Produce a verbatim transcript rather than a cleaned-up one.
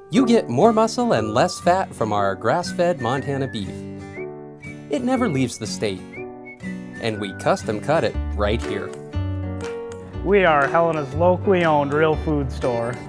You get more muscle and less fat from our grass-fed Montana beef. It never leaves the state, and we custom cut it right here. We are Helena's locally owned real food store.